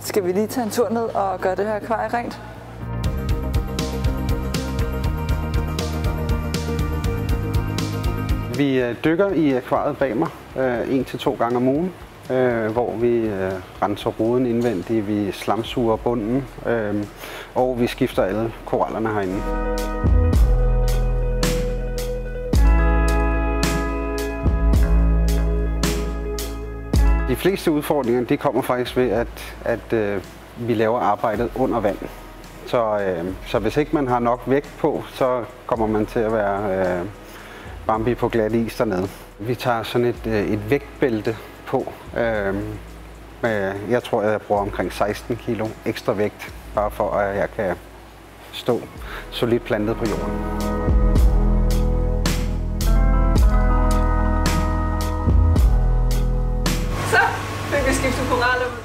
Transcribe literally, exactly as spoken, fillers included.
Skal vi lige tage en tur ned og gøre det her akvarie rent? Vi dykker i akvariet bag mig øh, en til to gange om ugen, øh, hvor vi øh, renser roden indvendigt, vi slamsuger bunden, øh, og vi skifter alle korallerne herinde. De fleste udfordringer de kommer faktisk ved, at, at øh, vi laver arbejdet under vand. Så, øh, så hvis ikke man har nok vægt på, så kommer man til at være øh, Bambi på glat is dernede. Vi tager sådan et, øh, et vægtbælte på. Øh, med, jeg tror, jeg bruger omkring seksten kilo ekstra vægt, bare for at jeg kan stå solidt plantet på jorden. Så fik vi skiftet koraller.